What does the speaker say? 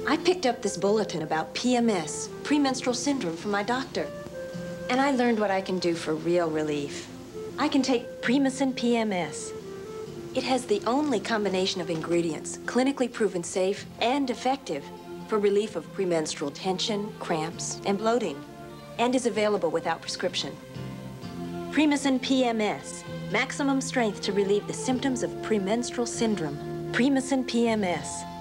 I picked up this bulletin about PMS, premenstrual syndrome, from my doctor. And I learned what I can do for real relief. I can take Premesyn PMS. It has the only combination of ingredients clinically proven safe and effective for relief of premenstrual tension, cramps, and bloating, and is available without prescription. Premesyn PMS, maximum strength to relieve the symptoms of premenstrual syndrome. Premesyn PMS.